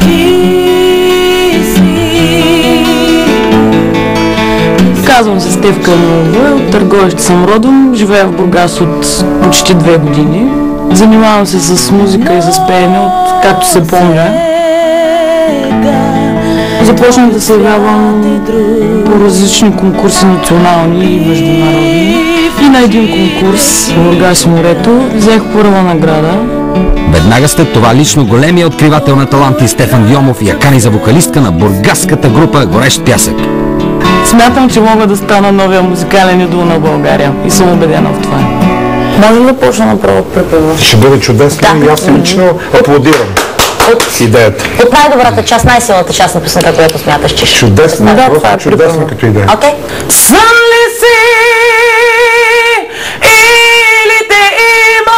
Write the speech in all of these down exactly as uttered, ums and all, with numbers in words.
Казвам се Стефка Милова, от Търговище съм родом, живея в Бургас от почти две години. Занимавам се с музика и с пеене от както се помня. Започнах да се явявам по различни конкурси, национални и международни. И на един конкурс в Бургас и морето взех първа награда. Веднага след това лично големия откривател на таланти Стефан Вьомов я кани за вокалистка на бургаската група Горещ пясък. Смятам, че мога да стана новия музикален идол на България и съм убедена в това. Може ли да почна направо да препевам? Ще бъде чудесно Да. и аз лично аплодирам От, идеята. от най-добрата част, най-силната част на песента, която смяташ, че ще... Чудесно, Да, това просто е чудесно препевам. като идея. Окей. Сън ли си или те има?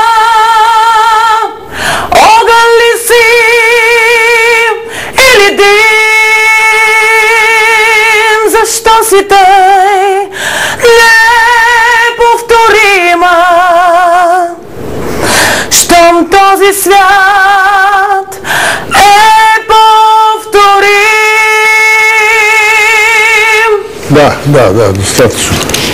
Огън ли си или дим? Защо си тъй неповторима? Щом този свят е повторим. Да, да, да, достатъчно.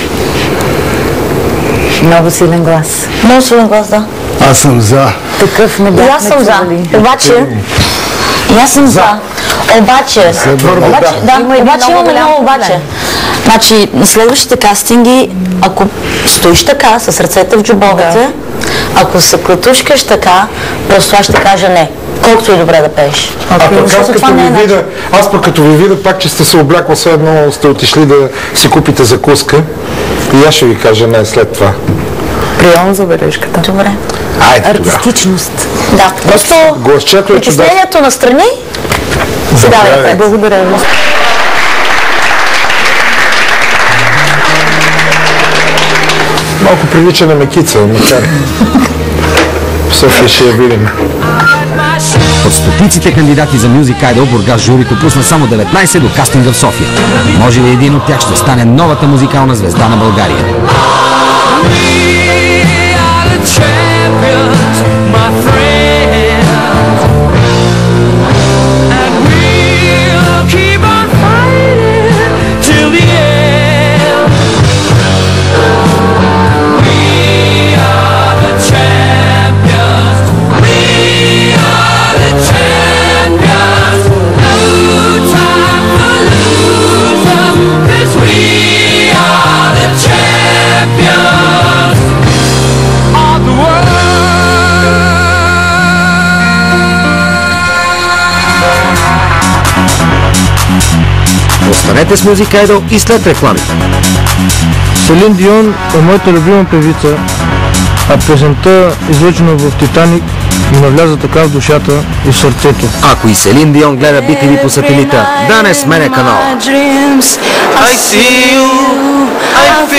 Много силен глас. Много силен глас, да. Аз съм за. Такъв не И бяхме аз съм за. чували. Обаче... И аз съм за. Обаче... Следва, Обаче, да. да, Има един обаче много имаме голям много проблем. обаче. Значи, на следващите кастинги, ако стоиш така, с ръцете в джобовете, Да. ако се клатушкаш така, просто аз ще кажа не. Колкото и добре да пееш. А пък аз Защото това като не е ви видя, начин. аз пък като ви видя пак, че сте се облякла, все едно сте отишли да си купите закуска и аз ще ви кажа не след това. Приемам забележката. Добре. Айде тогава. Артистичност. Да, просто Гласчето е чудесно. притеснението настрани. Си давай Заповядайте. напред. Благодаря ви. Малко прилича на Мекица, макар. В София ще я видим. От стотиците кандидати за Music Idol Бургас журито пусна само деветнайсет до кастинга в София. Може ли един от тях ще стане новата музикална звезда на България? Останете с Music Idol и след рекламите. Селин Дион е моята любима певица, а песента, излъчена в Титаник, ми навляза така в душата и в сърцето. Ако и Селин Дион гледа би ти ви по сателита, да не сменя канала. I see you, I feel